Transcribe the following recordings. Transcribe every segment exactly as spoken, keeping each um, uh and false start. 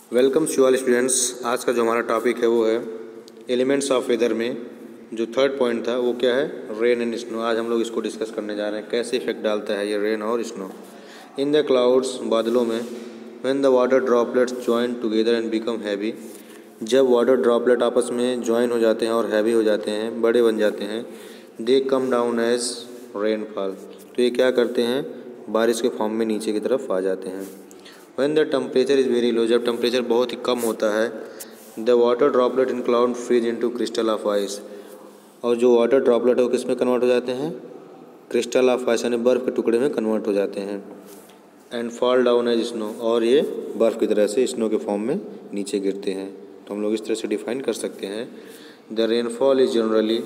Welcome to all students. आज का जो हमारा टॉपिक है वो है एलिमेंट्स ऑफ वेदर में जो थर्ड पॉइंट था वो क्या है, रेन एंड स्नो। आज हम लोग इसको डिस्कस करने जा रहे हैं, कैसे इफेक्ट डालता है ये रेन और स्नो इन द क्लाउड्स, बादलों में। When the water droplets join together and become heavy, जब वाटर ड्रॉपलेट आपस में ज्वाइन हो जाते हैं और हैवी हो जाते हैं, बड़े बन जाते हैं, they come down as rainfall. तो ये क्या करते हैं, बारिश के फॉर्म में नीचे की तरफ आ जाते हैं। When the temperature is very low, जब टेम्परेचर बहुत ही कम होता है, the water droplet in cloud freeze into crystal of ice, और जो वाटर ड्रॉपलेट है वो किस में कन्वर्ट हो जाते हैं, क्रिस्टल ऑफ आइस यानी बर्फ़ के टुकड़े में कन्वर्ट हो जाते हैं। And fall down as snow, और ये बर्फ़ की तरह से स्नो के फॉर्म में नीचे गिरते हैं। तो हम लोग इस तरह से डिफाइन कर सकते हैं, द रेनफॉल इज जनरली,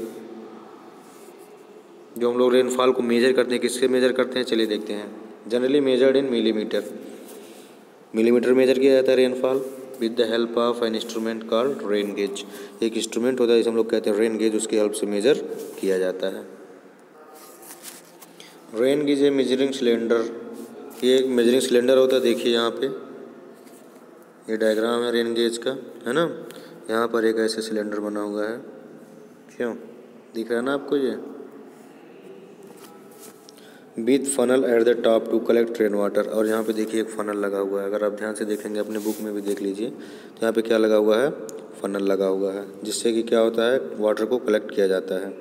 जो हम लोग रेनफॉल को मेजर करते हैं, किससे मेजर करते हैं चलिए देखते हैं। Generally measured in millimetre, millimetre measure किया जाता है rainfall with the help of an instrument called rain gauge. एक इंस्ट्रूमेंट होता है जिसे हम लोग कहते हैं रेन गेज, उसकी हेल्प से मेजर किया जाता है। Rain gauge a measuring cylinder, ये एक मेजरिंग सिलेंडर होता है। देखिए यहाँ पे ये डायग्राम है रेन गेज का, है ना। यहाँ पर एक ऐसे सिलेंडर बना हुआ है, क्यों दिख रहा है ना आपको, ये with funnel at the top to collect rain water. और यहाँ पे देखिए एक फनल लगा हुआ है, अगर आप ध्यान से देखेंगे अपने बुक में भी देख लीजिए तो यहाँ पे क्या लगा हुआ है, फनल लगा हुआ है, जिससे कि क्या होता है, वाटर को कलेक्ट किया जाता है।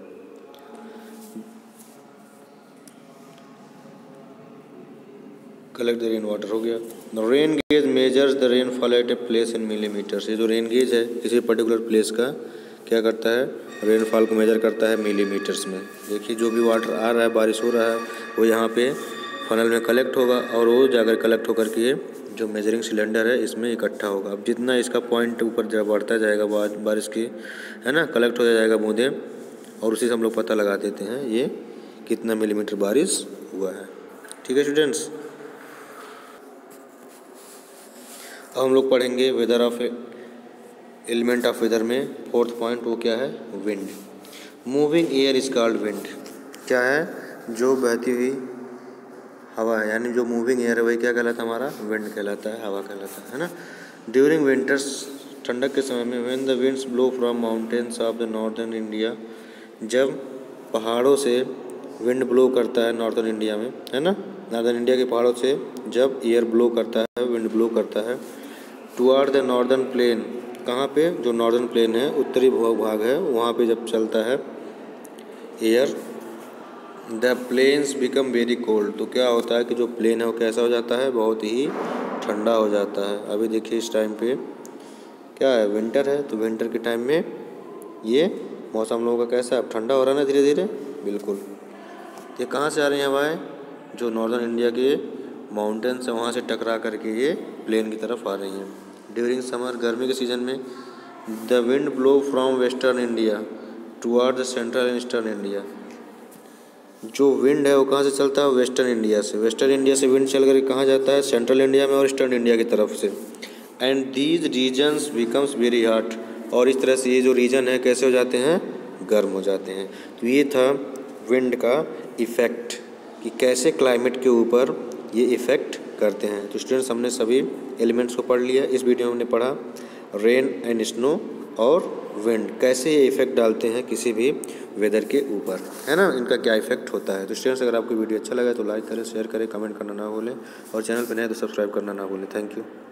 कलेक्ट द रेन वाटर हो गया। The rain gauge measures the rainfall at a place in millimetres. ये जो रेन गेज है किसी पर्टिकुलर प्लेस का क्या करता है, रेनफॉल को मेजर करता है मिलीमीटर्स में। देखिए जो भी वाटर आ रहा है, बारिश हो रहा है, वो यहाँ पे फनल में कलेक्ट होगा और वो जाकर कलेक्ट होकर के जो मेजरिंग सिलेंडर है इसमें इकट्ठा होगा। अब जितना इसका पॉइंट ऊपर जब बढ़ता जाएगा बारिश की, है ना, कलेक्ट हो जाएगा बूंदें, और उसी से हम लोग पता लगा देते हैं ये कितना मिलीमीटर बारिश हुआ है। ठीक है स्टूडेंट्स, अब हम लोग पढ़ेंगे weather of element of weather में फोर्थ पॉइंट, वो क्या है, wind. Moving air is called wind. क्या है, जो बहती हुई हवा है, यानी जो मूविंग एयर है वही क्या कहलाता है, हमारा विंड कहलाता है, हवा कहलाता है, है ना। ड्यूरिंग विंटर्स, ठंडक के समय में, when the winds blow from mountains of the northern India, जब पहाड़ों से विंड ब्लो करता है नॉर्दर्न इंडिया में, है ना, नॉर्दर्न इंडिया के पहाड़ों से जब एयर ब्लो करता है, विंड ब्लो करता है, टुवर्ड द नॉर्दर्न प्लेन, कहाँ पे, जो नॉर्दर्न प्लेन है, उत्तरी भूभाग है, वहाँ पे जब चलता है air, the plains become very cold. तो क्या होता है कि जो प्लेन है वो कैसा हो जाता है, बहुत ही ठंडा हो जाता है। अभी देखिए इस टाइम पे क्या है, विंटर है, तो विंटर के टाइम में ये मौसम हम लोगों का कैसा है, ठंडा हो रहा है ना धीरे धीरे, बिल्कुल। ये कहाँ से आ रही हैं हवाएं, जो नॉर्दर्न इंडिया के माउंटेन्स है वहाँ से टकरा करके ये प्लेन की तरफ आ रही हैं। ड्यूरिंग समर, गर्मी के सीज़न में, the wind blow from western India toward the central and eastern India. जो विंड है वो कहाँ से चलता है, वेस्टर्न इंडिया से। वेस्टर्न इंडिया से विंड चल कर कहाँ जाता है, सेंट्रल इंडिया में और ईस्टर्न इंडिया की तरफ से। And these regions becomes very hot, और इस तरह से ये जो रीजन है कैसे हो जाते हैं, गर्म हो जाते हैं। तो ये था विंड का इफ़ेक्ट, कि कैसे क्लाइमेट के ऊपर ये इफ़ेक्ट करते हैं। तो स्टूडेंट्स, हमने सभी एलिमेंट्स को पढ़ लिया। इस वीडियो में हमने पढ़ा रेन एंड स्नो और विंड, कैसे ये इफ़ेक्ट डालते हैं किसी भी वेदर के ऊपर, है ना, इनका क्या इफ़ेक्ट होता है। तो स्टूडेंट्स, अगर आपको वीडियो अच्छा लगा तो लाइक करें, शेयर करें, कमेंट करना ना भूलें, और चैनल पर नए तो सब्सक्राइब करना ना भूलें। Thank you.